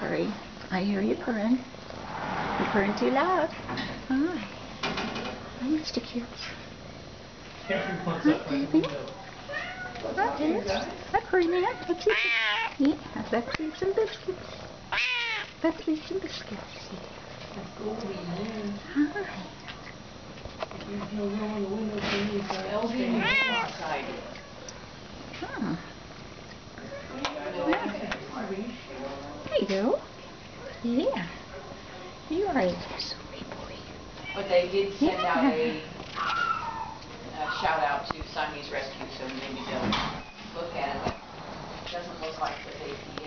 purry. I hear you purring. You're purring too loud. Hi. Hi, Mr. Cute. Hi, baby. Hi, Dennis. Hi, purry man. Let's eat. Yeah, let's eat some biscuits. Let's eat some biscuits. Hi. Huh. There you go. Yeah. You are a sweet boy. But they did send out a shout out to Siamese Rescue, so maybe they'll look at it. It doesn't look like that they